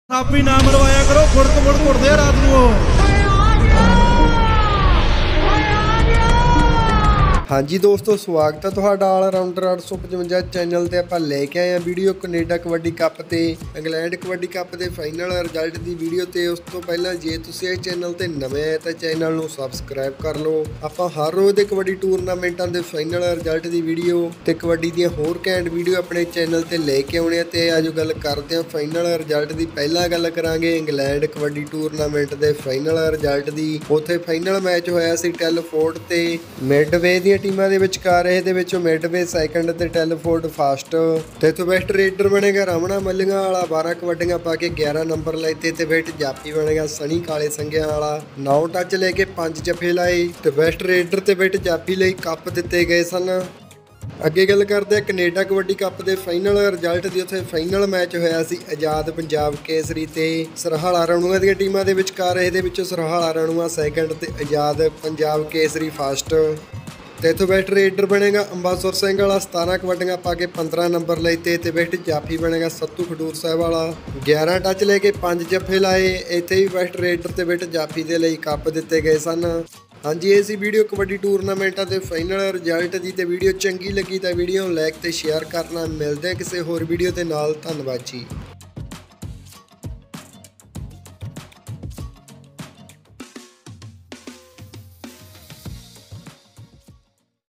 ਆਪੀ ਨਾ ਮਰਵਾਇਆ ਕਰੋ, ਫੁੜਕ ਮੁੜ ਘੁੱਟਦੇ ਆ ਰਾਤ ਨੂੰ ਉਹ। ਹਾਂਜੀ ਦੋਸਤੋ, ਸਵਾਗਤ ਹੈ ਤੁਹਾਡਾ ਆਲ ਰਾਊਂਡਰ 855 ਚੈਨਲ ਤੇ। ਆਪਾਂ ਲੈ ਕੇ ਆਏ ਆ ਵੀਡੀਓ ਕੈਨੇਡਾ ਕਬੱਡੀ ਕੱਪ ਤੇ ਇੰਗਲੈਂਡ ਕਬੱਡੀ ਕੱਪ ਦੇ ਫਾਈਨਲ ਰਿਜ਼ਲਟ ਦੀ ਵੀਡੀਓ। ਤੇ ਉਸ ਤੋਂ ਪਹਿਲਾਂ ਜੇ ਤੁਸੀਂ ਇਸ ਚੈਨਲ ਤੇ ਨਵੇਂ ਆਏ ਤਾਂ ਚੈਨਲ ਨੂੰ ਸਬਸਕ੍ਰਾਈਬ ਕਰ ਲਓ। ਆਪਾਂ ਹਰ ਰੋਜ਼ ਦੇ ਕਬੱਡੀ ਟੂਰਨਾਮੈਂਟਾਂ ਦੇ ਫਾਈਨਲ ਰਿਜ਼ਲਟ ਦੀ ਵੀਡੀਓ ਤੇ ਕਬੱਡੀ ਦੀਆਂ ਹੋਰ ਘੈਂਟ ਵੀਡੀਓ ਆਪਣੇ ਚੈਨਲ ਤੇ ਲੈ ਕੇ ਆਉਣੇ ਆ। ਤੇ ਆਜੋ ਗੱਲ ਕਰਦੇ ਆ ਫਾਈਨਲ ਰਿਜ਼ਲਟ ਦੀ। ਪਹਿਲਾਂ ਗੱਲ ਕਰਾਂਗੇ ਇੰਗਲੈਂਡ ਕਬੱਡੀ ਟੂਰਨਾਮੈਂਟ ਦੇ ਫਾਈਨਲ ਰਿਜ਼ਲਟ ਦੀ। ਉੱਥੇ ਫਾਈਨਲ ਮੈਚ ਹੋਇਆ ਸੀ ਟੈਲਫੋਰਡ ਤੇ ਮਿਡਵੇ ਦੀਆਂ ਟੀਮਾਂ ਦੇ ਵਿਚਕਾਰ। ਇਹਦੇ ਵਿੱਚੋਂ ਮਿਡਵੇ ਸੈਕੰਡ ਤੇ ਟੈਲਫੋਰਡ ਫਸਟ। ਤੇ ਇੱਥੋਂ ਬੈਸਟ ਰੇਡਰ ਬਣੇਗਾ ਰਾਮਣਾ ਮੱਲੀਆਂ ਵਾਲਾ, 12 ਕਬੱਡੀਆਂ ਪਾ ਕੇ 11 ਨੰਬਰ ਲੈਤੇ। ਤੇ ਬੈਸਟ ਜਾਪੀ ਬਣੇਗਾ ਸਣੀ ਕਾਲੇ ਸੰਘਿਆਂ ਵਾਲਾ, 9 ਟੱਚ ਲੈ ਕੇ 5 ਜੱਫੇ ਲਾਏ। ਤੇ ਬੈਸਟ ਰੇਡਰ ਤੇ ਬੈਸਟ ਜਾਪੀ ਲਈ ਕੱਪ ਦਿੱਤੇ ਗਏ ਸਨ। ਅੱਗੇ ਗੱਲ ਕਰਦੇ ਆ ਕੈਨੇਡਾ ਕਬੱਡੀ ਕੱਪ ਦੇ ਫਾਈਨਲ ਰਿਜ਼ਲਟ ਦੀ। ਉੱਥੇ ਫਾਈਨਲ ਮੈਚ ਹੋਇਆ ਸੀ ਆਜ਼ਾਦ ਪੰਜਾਬ ਕੇਸਰੀ ਤੇ ਸਰਹਾਲਾ ਰਣੂਆ ਦੀਆਂ ਟੀਮਾਂ ਦੇ ਵਿਚਕਾਰ। ਇਹਦੇ ਵਿੱਚੋਂ ਸਰਹਾਲਾ ਰਣੂਆ ਸੈਕੰਡ ਤੇ ਆਜ਼ਾਦ ਪੰਜਾਬ ਕੇਸਰੀ ਫਸਟ। ਤੇ ਇੱਥੋਂ ਬੈਸਟ ਰੇਡਰ ਬਣੇਗਾ ਅੰਬਾਸੁਰ ਸਿੰਘ ਵਾਲਾ, 17 ਕਬੱਡੀਆਂ ਪਾ ਕੇ 15 ਨੰਬਰ ਲੈਤੇ। ਤੇ ਬੈਸਟ ਜਾਫੀ ਬਣੇਗਾ ਸੱਤੂ ਖਡੂਰ ਸਾਹਿਬ ਵਾਲਾ, 11 ਟੱਚ ਲੈ ਕੇ 5 ਜੱਫੇ ਲਾਏ। ਇੱਥੇ ਵੀ ਬੈਸਟ ਰੇਡਰ ਤੇ ਬੈਸਟ ਜਾਫੀ ਦੇ ਲਈ ਕੱਪ ਦਿੱਤੇ ਗਏ ਸਨ। ਹਾਂਜੀ, ਇਹ ਸੀ ਵੀਡੀਓ ਕਬੱਡੀ ਟੂਰਨਾਮੈਂਟਾਂ ਦੇ ਫਾਈਨਲ ਰਿਜ਼ਲਟ ਦੀ। ਤੇ ਵੀਡੀਓ ਚੰਗੀ ਲੱਗੀ ਤਾਂ ਵੀਡੀਓ ਨੂੰ ਲਾਈਕ ਤੇ ਸ਼ੇਅਰ ਕਰਨਾ। ਮਿਲਦੇ ਆ ਕਿਸੇ ਹੋਰ ਵੀਡੀਓ ਦੇ ਨਾਲ। ਧੰਨਵਾਦ ਜੀ।